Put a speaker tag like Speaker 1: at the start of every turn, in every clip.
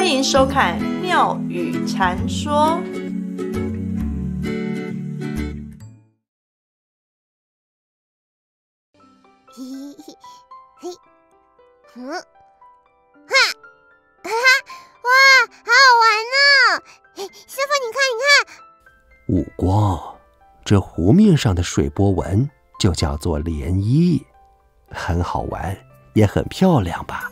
Speaker 1: 欢迎收看《妙语禅说》。
Speaker 2: 哇，好好玩哦！师傅，你看，
Speaker 3: 五光，这湖面上的水波纹就叫做涟漪，很好玩，也很漂亮吧？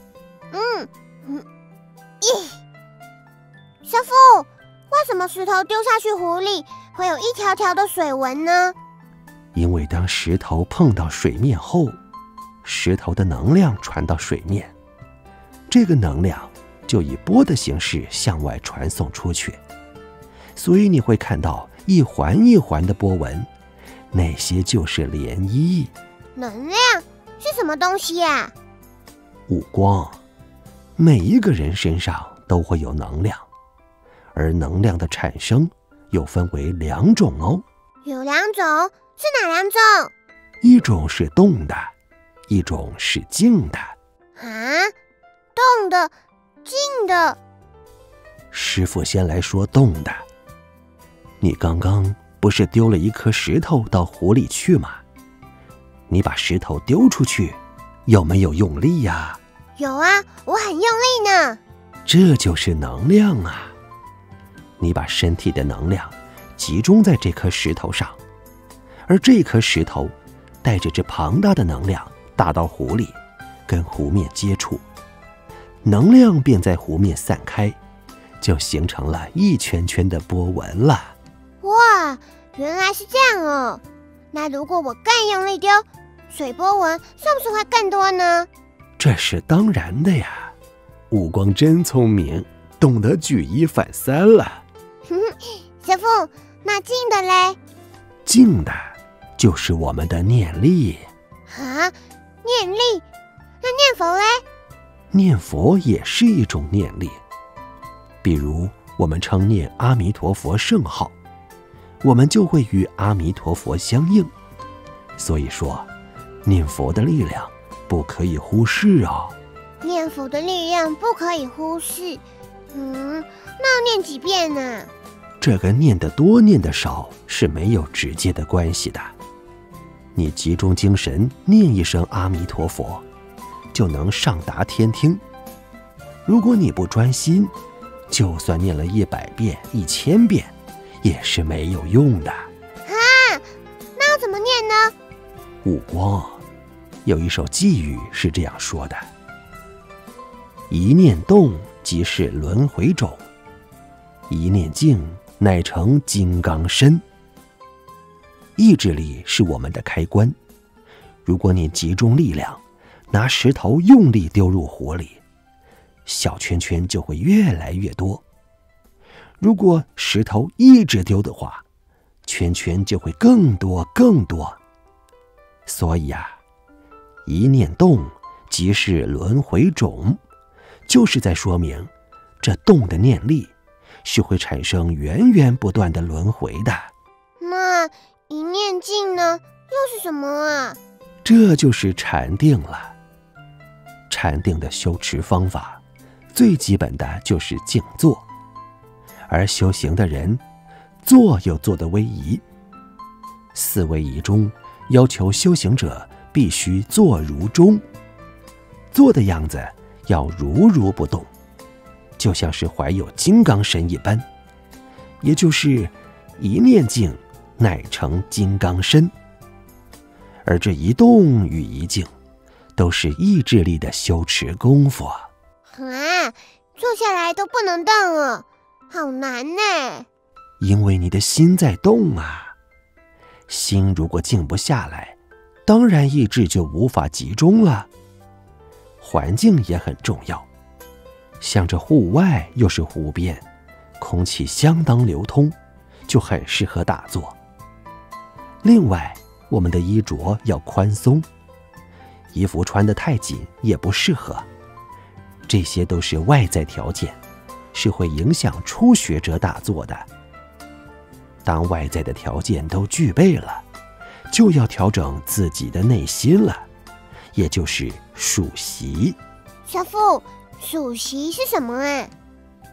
Speaker 2: 师傅，为什么石头丢下去湖里会有一条条的水纹呢？
Speaker 3: 因为当石头碰到水面后，石头的能量传到水面，这个能量就以波的形式向外传送出去，所以你会看到一环一环的波纹，那些就是涟漪。
Speaker 2: 能量是什么东西呀？
Speaker 3: 五光，每一个人身上都会有能量，而能量的产生又分为两种哦。
Speaker 2: 有两种，是哪两种？
Speaker 3: 一种是动的，一种是静的。
Speaker 2: 动的、静的。
Speaker 3: 师父先来说动的。你刚刚不是丢了一颗石头到湖里去吗？你把石头丢出去，有没有用力呀？
Speaker 2: 有啊，我很用力呢。
Speaker 3: 这就是能量啊！你把身体的能量集中在这颗石头上，而这颗石头带着这庞大的能量打到湖里，跟湖面接触，能量便在湖面散开，就形成了一圈圈的波纹了。
Speaker 2: 哇，原来是这样哦！那如果我更用力丢，水波纹是不是会更多呢？
Speaker 3: 这是当然的呀！五光真聪明，懂得举一反三了。
Speaker 2: 师父，那静的嘞？
Speaker 3: 静的就是我们的念力。
Speaker 2: 念力？那念佛嘞？
Speaker 3: 念佛也是一种念力。比如我们称念阿弥陀佛圣号，我们就会与阿弥陀佛相应。所以说，念佛的力量不可以忽视哦。
Speaker 2: 念佛的力量不可以忽视。那要念几遍呢？
Speaker 3: 这跟念得多念得少是没有直接的关系的。你集中精神念一声阿弥陀佛，就能上达天听。如果你不专心，就算念了100遍、1000遍，也是没有用的。
Speaker 2: 那要怎么念呢？
Speaker 3: 五光，有一首寄语是这样说的：一念动，即是轮回种；一念静，乃成金刚身。意志力是我们的开关，如果你集中力量，拿石头用力丢入湖里，小圈圈就会越来越多。如果石头一直丢的话，圈圈就会更多更多。所以一念动即是轮回种，就是在说明这动的念力是会产生源源不断的轮回的。
Speaker 2: 那一念静呢，又是什么啊？
Speaker 3: 这就是禅定了。禅定的修持方法，最基本的就是静坐，而修行的人，坐有坐的威仪。4威仪中要求修行者必须坐如钟，坐的样子要如不动，就像是怀有金刚身一般，也就是一念静乃成金刚身。而这一动与一静，都是意志力的修持功夫。
Speaker 2: 坐下来都不能动了，好难呢。
Speaker 3: 因为你的心在动啊，心如果静不下来，当然意志就无法集中了。环境也很重要，像这户外又是湖边，空气相当流通，就很适合打坐。另外，我们的衣着要宽松，衣服穿得太紧也不适合。这些都是外在条件，是会影响初学者打坐的。当外在的条件都具备了，就要调整自己的内心了，也就是数息。
Speaker 2: 师父，数息是什么啊？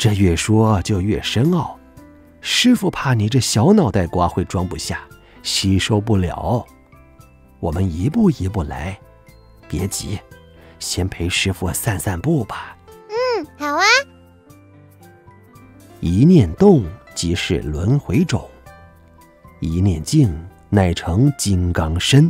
Speaker 3: 这越说就越深奥，师傅怕你这小脑袋瓜会装不下，吸收不了。我们一步一步来，别急，先陪师傅散散步吧。
Speaker 2: 好啊。
Speaker 3: 一念动，即是轮回种；一念静，乃成金刚身。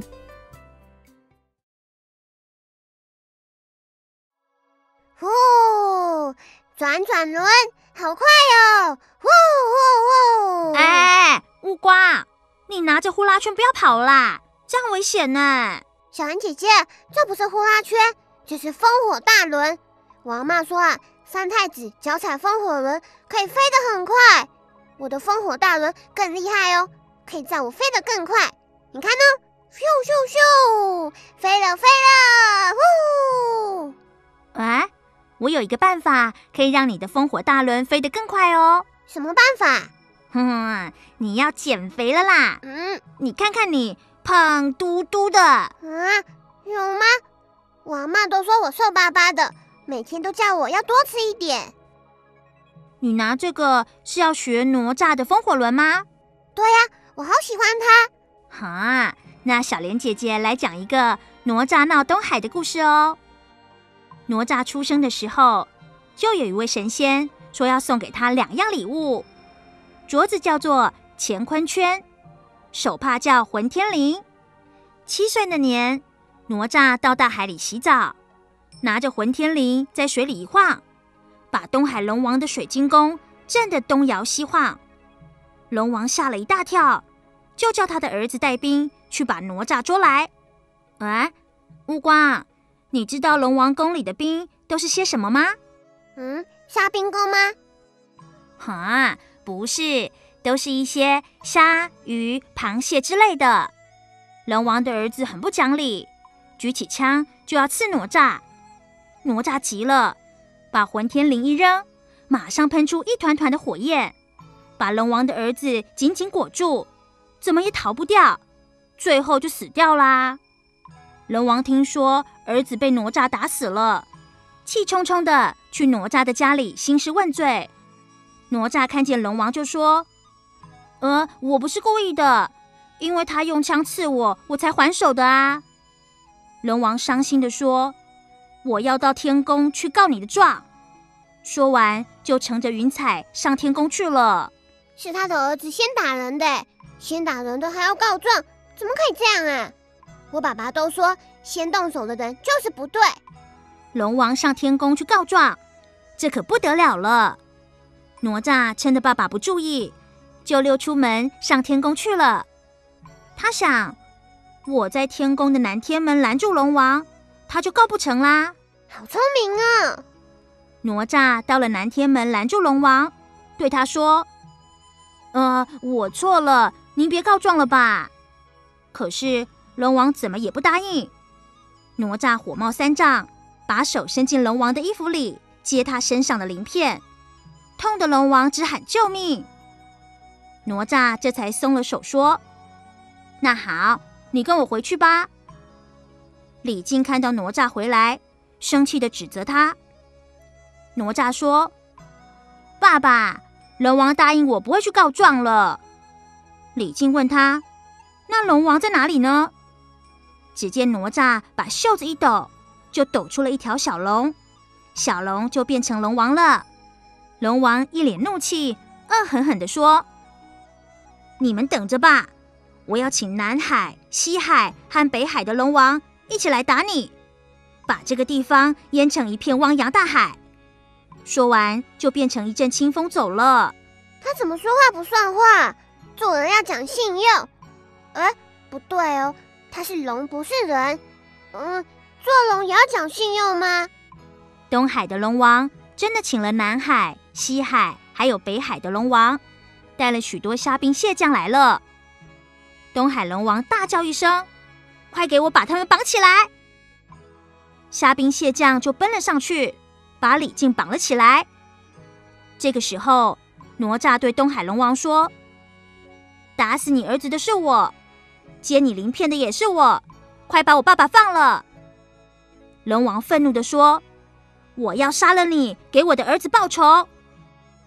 Speaker 2: 呼，转转轮，好快哦！呼呼呼！
Speaker 4: 哎，乌瓜，你拿着呼啦圈不要跑啦，这样危险呢。
Speaker 2: 小恩姐姐，这不是呼啦圈，这是风火大轮。我阿嬷说啊，三太子脚踩风火轮可以飞得很快，我的风火大轮更厉害哦，可以载我飞得更快。你看呢？咻咻咻，飞了飞了！呼！
Speaker 4: 哎，我有一个办法可以让你的风火大轮飞得更快哦。
Speaker 2: 什么办法？
Speaker 4: 你要减肥了啦。你看看你胖嘟嘟的。
Speaker 2: 有吗？我阿嬷都说我瘦巴巴的，每天都叫我要多吃一点。
Speaker 4: 你拿这个是要学哪吒的风火轮吗？
Speaker 2: 对呀，我好喜欢它。
Speaker 4: 那小莲姐姐来讲一个哪吒闹东海的故事哦。哪吒出生的时候，就有一位神仙说要送给他2样礼物，镯子叫做乾坤圈，手帕叫混天绫。7岁那年，哪吒到大海里洗澡，拿着混天绫在水里一晃，把东海龙王的水晶宫震得东摇西晃。龙王吓了一大跳，就叫他的儿子带兵去把哪吒捉来。乌瓜，你知道龙王宫里的兵都是些什么吗？
Speaker 2: 虾兵工吗？
Speaker 4: 不是，都是一些虾、鱼、螃蟹之类的。龙王的儿子很不讲理，举起枪就要刺哪吒。哪吒急了，把混天绫一扔，马上喷出一团团的火焰，把龙王的儿子紧紧裹住，怎么也逃不掉，最后就死掉啦。龙王听说儿子被哪吒打死了，气冲冲的去哪吒的家里兴师问罪。哪吒看见龙王就说：我不是故意的，因为他用枪刺我，我才还手的啊。龙王伤心地说：我要到天宫去告你的状。说完就乘着云彩上天宫去了。
Speaker 2: 是他的儿子先打人的，先打人的还要告状，怎么可以这样啊？我爸爸都说先动手的人就是不对。
Speaker 4: 龙王上天宫去告状，这可不得了了。哪吒趁着爸爸不注意，就溜出门上天宫去了。他想，我在天宫的南天门拦住龙王，他就告不成啦。
Speaker 2: 好聪明啊！
Speaker 4: 哪吒到了南天门拦住龙王，对他说：我错了，您别告状了吧。可是龙王怎么也不答应。哪吒火冒三丈，把手伸进龙王的衣服里，接他身上的鳞片，痛的龙王只喊救命。哪吒这才松了手，说：那好，你跟我回去吧。李靖看到哪吒回来，生气地指责他。哪吒说：爸爸，龙王答应我不会去告状了。李靖问他：那龙王在哪里呢？只见哪吒把袖子一抖，就抖出了一条小龙，小龙就变成龙王了。龙王一脸怒气，恶狠狠地说：你们等着吧，我要请南海、西海和北海的龙王一起来打你，把这个地方淹成一片汪洋大海。说完就变成一阵清风走了。
Speaker 2: 他怎么说话不算话？做人要讲信用。不对哦，他是龙不是人。做龙也要讲信用吗？
Speaker 4: 东海的龙王真的请了南海、西海还有北海的龙王，带了许多虾兵蟹将来了。东海龙王大叫一声：快给我把他们绑起来！虾兵蟹将就奔了上去，把李靖绑了起来。这个时候，哪吒对东海龙王说：打死你儿子的是我，接你鳞片的也是我，快把我爸爸放了！龙王愤怒地说：我要杀了你，给我的儿子报仇！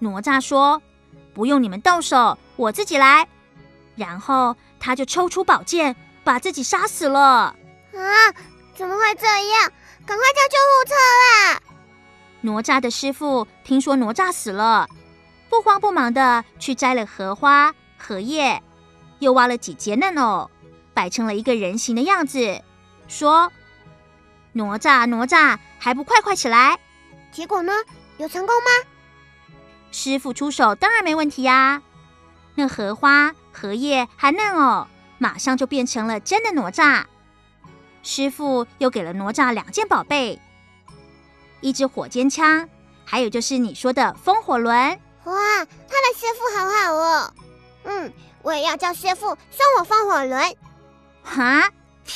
Speaker 4: 哪吒说：“不用你们动手，我自己来。”然后他就抽出宝剑，把自己杀死了。
Speaker 2: 啊！怎么会这样？赶快叫救护车啦！
Speaker 4: 哪吒的师傅听说哪吒死了，不慌不忙的去摘了荷花、荷叶，又挖了几节嫩藕，摆成了一个人形的样子，说：“哪吒，哪吒，还不快快起来！”
Speaker 2: 结果呢？有成功吗？
Speaker 4: 师傅出手当然没问题呀。那荷花、荷叶和嫩藕马上就变成了真的哪吒。师傅又给了哪吒2件宝贝，一支火尖枪，还有就是你说的风火轮。
Speaker 2: 哇，他的师傅好好哦。我也要叫师傅送我风火轮。
Speaker 4: 哈？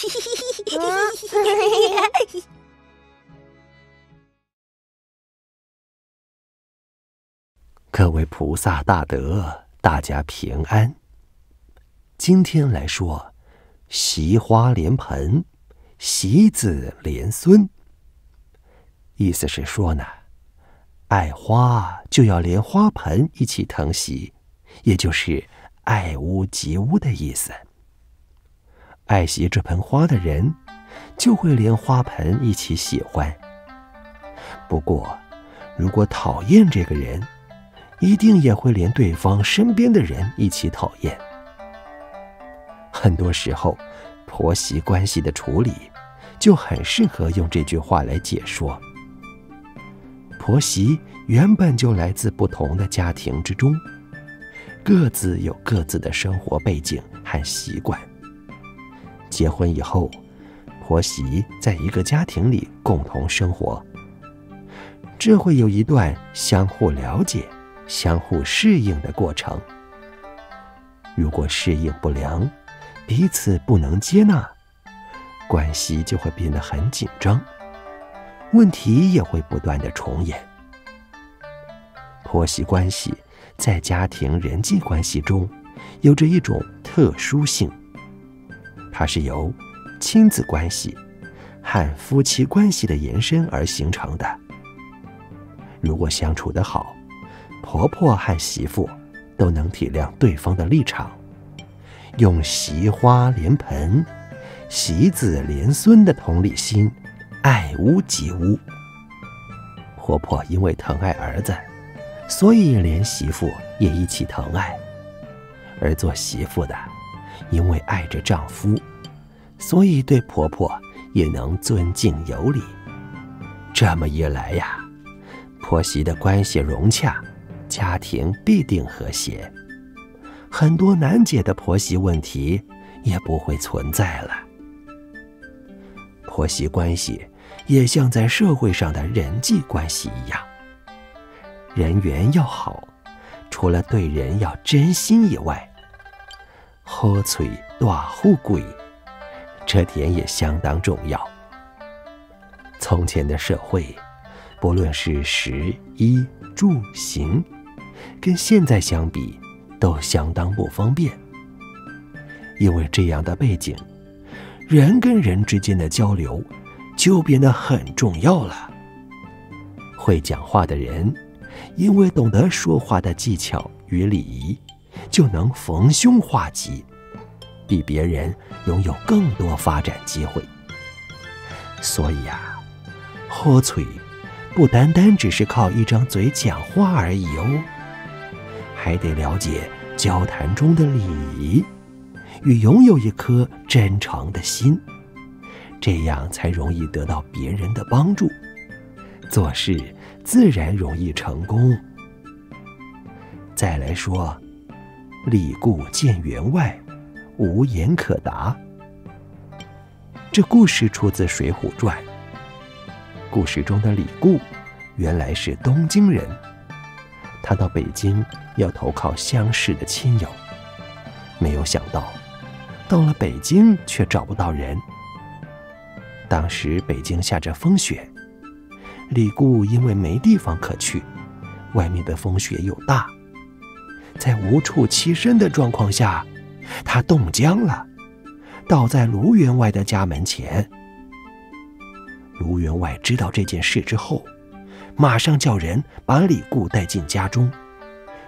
Speaker 3: 各位菩萨大德，大家平安。今天来说惜花连盆，惜子连孙。意思是说呢，爱花就要连花盆一起疼惜，也就是爱屋及乌的意思。爱惜这盆花的人，就会连花盆一起喜欢。不过，如果讨厌这个人，一定也会连对方身边的人一起讨厌。很多时候，婆媳关系的处理就很适合用这句话来解说。婆媳原本就来自不同的家庭之中，各自有各自的生活背景和习惯。结婚以后，婆媳在一个家庭里共同生活，这会有一段相互了解、相互适应的过程。如果适应不良，彼此不能接纳，关系就会变得很紧张，问题也会不断的重演。婆媳关系在家庭人际关系中有着一种特殊性，它是由亲子关系和夫妻关系的延伸而形成的。如果相处得好，婆婆和媳妇都能体谅对方的立场，用惜花连盆、惜子连孙的同理心，爱屋及乌。婆婆因为疼爱儿子，所以连媳妇也一起疼爱；而做媳妇的，因为爱着丈夫，所以对婆婆也能尊敬有礼。这么一来呀，婆媳的关系融洽，家庭必定和谐，很多难解的婆媳问题也不会存在了。婆媳关系也像在社会上的人际关系一样，人缘要好，除了对人要真心以外，好嘴大富贵，这点也相当重要。从前的社会，不论是食衣住行，跟现在相比都相当不方便。因为这样的背景，人跟人之间的交流就变得很重要了。会讲话的人，因为懂得说话的技巧与礼仪，就能逢凶化吉，比别人拥有更多发展机会。所以啊，好嘴不单单只是靠一张嘴讲话而已哦，还得了解交谈中的礼仪，与拥有一颗真诚的心，这样才容易得到别人的帮助，做事自然容易成功。再来说，礼固见员外，无言可答。这故事出自《水浒传》。故事中的李固原来是东京人，他到北京要投靠乡试的亲友，没有想到到了北京却找不到人。当时北京下着风雪，李固因为没地方可去，外面的风雪又大，在无处栖身的状况下，他冻僵了，倒在卢员外的家门前。卢员外知道这件事之后，马上叫人把李固带进家中，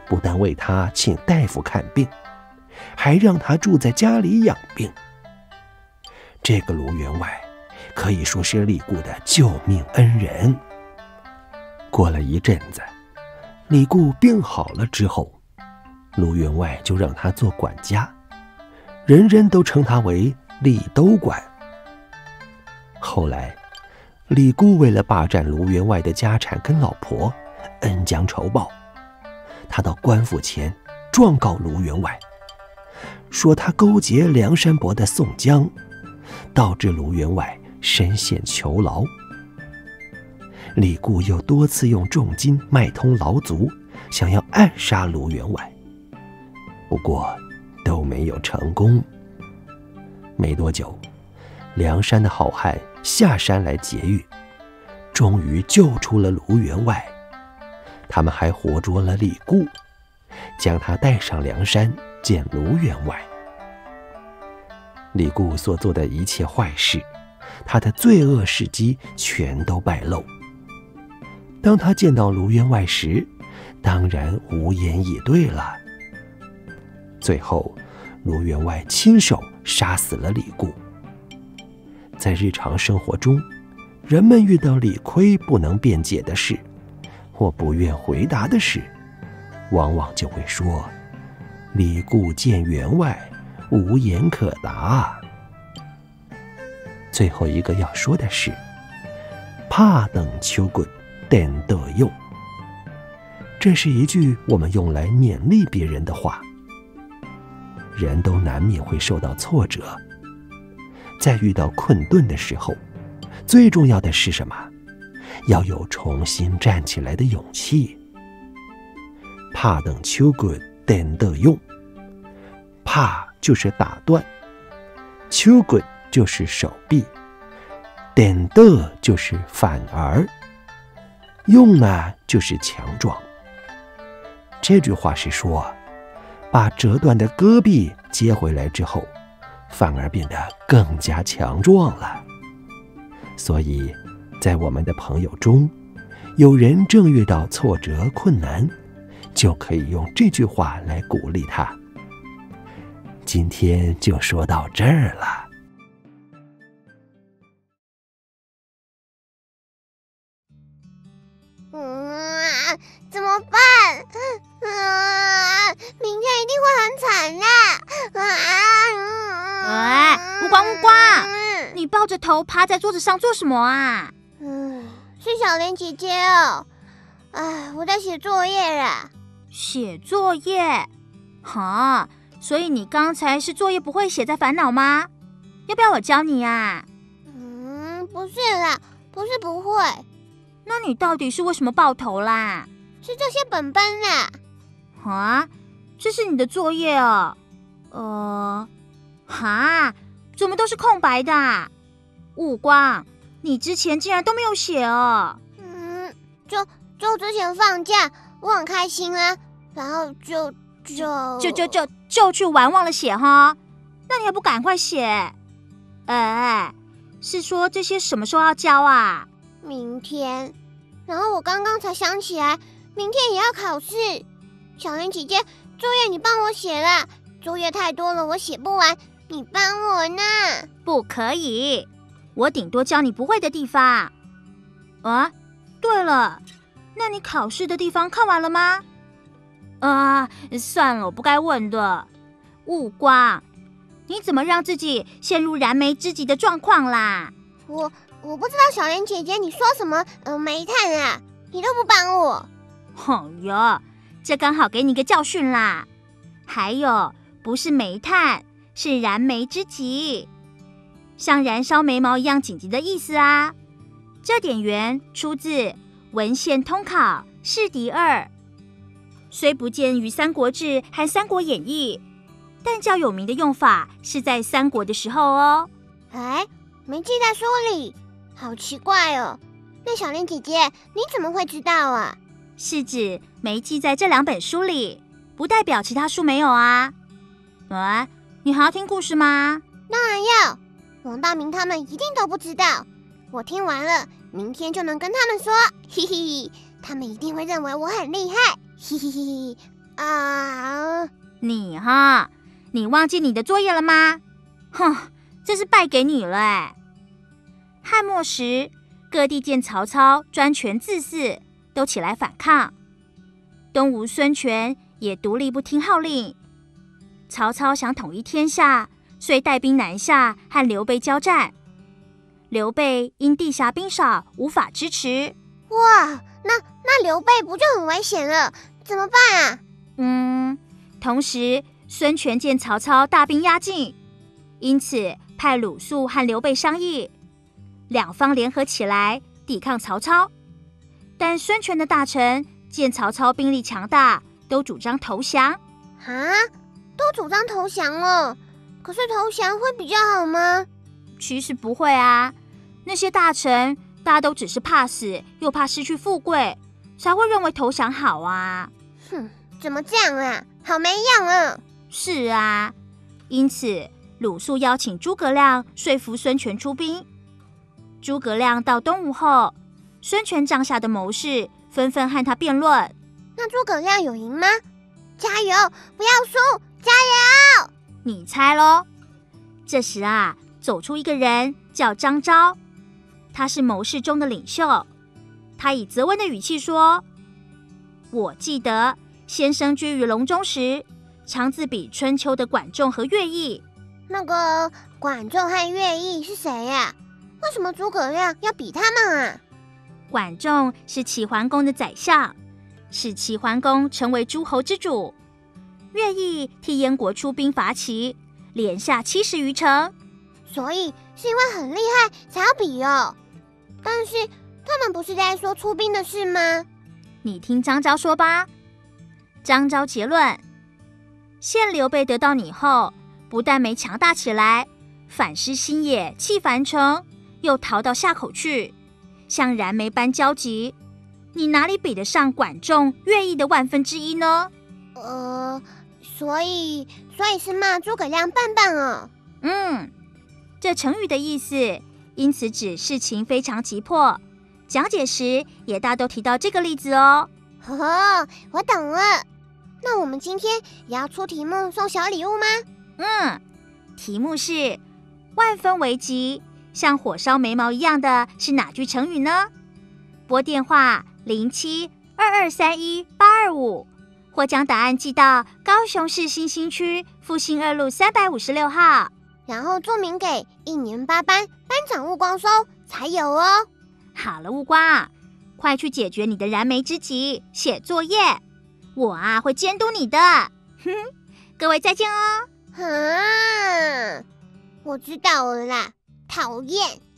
Speaker 3: 不但为他请大夫看病，还让他住在家里养病。这个卢员外可以说是李固的救命恩人。过了一阵子，李固病好了之后，卢员外就让他做管家，人人都称他为李都管。后来李固为了霸占卢员外的家产跟老婆，恩将仇报，他到官府前状告卢员外，说他勾结梁山伯的宋江，导致卢员外身陷囚牢。李固又多次用重金买通牢卒，想要暗杀卢员外，不过都没有成功。没多久，梁山的好汉下山来劫狱，终于救出了卢员外。他们还活捉了李固，将他带上梁山见卢员外。李固所做的一切坏事，他的罪恶事迹全都败露。当他见到卢员外时，当然无言以对了。最后，卢员外亲手杀死了李固。在日常生活中，人们遇到理亏不能辩解的事，或不愿回答的事，往往就会说：“李固见员外，无言可答。”最后一个要说的是：“怕等秋滚，等得用。”这是一句我们用来勉励别人的话。人都难免会受到挫折，在遇到困顿的时候，最重要的是什么？要有重新站起来的勇气。怕等秋滚，等得用。怕就是打断，秋滚就是手臂，等得就是反而，用呢就是强壮。这句话是说，把折断的胳臂接回来之后，反而变得更加强壮了。所以在我们的朋友中，有人正遇到挫折困难，就可以用这句话来鼓励他。今天就说到这儿了。
Speaker 2: 怎么办？明天一定会很惨的。
Speaker 4: 乌瓜乌瓜，你抱着头趴在桌子上做什么啊？
Speaker 2: 是小莲姐姐哦。我在写作业啦。
Speaker 4: 写作业？哈，所以你刚才是作业不会写在烦恼吗？要不要我教你啊？
Speaker 2: 不是啦，不是不会。
Speaker 4: 那你到底是为什么抱头啦？
Speaker 2: 是这些本本啦。
Speaker 4: 啊，这是你的作业哦。怎么都是空白的啊？五光，你之前竟然都没有写哦。
Speaker 2: 就之前放假，我很开心啊，然后就
Speaker 4: 去玩忘了写哈。那你还不赶快写？是说这些什么时候要交啊？
Speaker 2: 明天。然后我刚刚才想起来，明天也要考试。小莲姐姐，作业你帮我写啦，作业太多了，我写不完，你帮我呢。
Speaker 4: 不可以，我顶多教你不会的地方。对了，那你考试的地方看完了吗？算了，我不该问的。雾光，你怎么让自己陷入燃眉之急的状况啦？
Speaker 2: 我不知道小莲姐姐你说什么煤炭啊，你都不帮我。
Speaker 4: 这刚好给你个教训啦。还有，不是煤炭，是燃眉之急，像燃烧眉毛一样紧急的意思啊。这典源出自《文献通考·释敌二》，虽不见于《三国志》和《三国演义》，但较有名的用法是在三国的时候哦。
Speaker 2: 没记在书里，好奇怪哦。那小莲姐姐，你怎么会知道啊？
Speaker 4: 是指没记在这两本书里，不代表其他书没有啊。你还要听故事吗？
Speaker 2: 当然要，王大明他们一定都不知道。我听完了，明天就能跟他们说，嘿嘿，他们一定会认为我很厉害，嘿嘿嘿。 啊！
Speaker 4: 你忘记你的作业了吗？哼，这是败给你了哎！汉末时，各地见曹操专权自私，都起来反抗。东吴孙权也独立不听号令。曹操想统一天下，遂带兵南下和刘备交战。刘备因地下兵少，无法支持。
Speaker 2: 哇，那刘备不就很危险了？怎么办啊？
Speaker 4: 同时孙权见曹操大兵压境，因此派鲁肃和刘备商议，两方联合起来抵抗曹操。但孙权的大臣见曹操兵力强大，都主张投降。
Speaker 2: 啊，都主张投降了？可是投降会比较好吗？
Speaker 4: 其实不会啊，那些大臣大家都只是怕死，又怕失去富贵，才会认为投降好啊。
Speaker 2: 哼，怎么这样啊？好没样啊！
Speaker 4: 是啊，因此鲁肃邀请诸葛亮说服孙权出兵。诸葛亮到东吴后，孙权帐下的谋士纷纷和他辩论。
Speaker 2: 那诸葛亮有赢吗？加油，不要输，加油！
Speaker 4: 你猜咯。这时啊，走出一个人叫张昭，他是谋士中的领袖。他以责问的语气说：我记得先生居于隆中时，常自比春秋的管仲和乐毅。
Speaker 2: 那个管仲和乐毅是谁呀？为什么诸葛亮要比他们啊？
Speaker 4: 管仲是齐桓公的宰相，使齐桓公成为诸侯之主。乐毅替燕国出兵伐齐，连下70余城。
Speaker 2: 所以是因为很厉害才要比哦。但是他们不是在说出兵的事吗？
Speaker 4: 你听张昭说吧。张昭结论：现刘备得到你后，不但没强大起来，反失心也，弃樊城，又逃到夏口去，像燃眉般焦急。你哪里比得上管仲、乐毅的1/1000呢？
Speaker 2: 所以是骂诸葛亮笨笨哦。
Speaker 4: 这成语的意思，因此指事情非常急迫。讲解时也大都提到这个例子哦。
Speaker 2: 我懂了。那我们今天也要出题目送小礼物吗？
Speaker 4: 题目是万分为急，像火烧眉毛一样的是哪句成语呢？拨电话0722318825，或将答案寄到高雄市新兴区复兴2路356号，
Speaker 2: 然后注明给1年8班班长勿光收才有哦。
Speaker 4: 好了，乌瓜，快去解决你的燃眉之急，写作业。我会监督你的。各位再见哦。
Speaker 2: 我知道了啦，讨厌。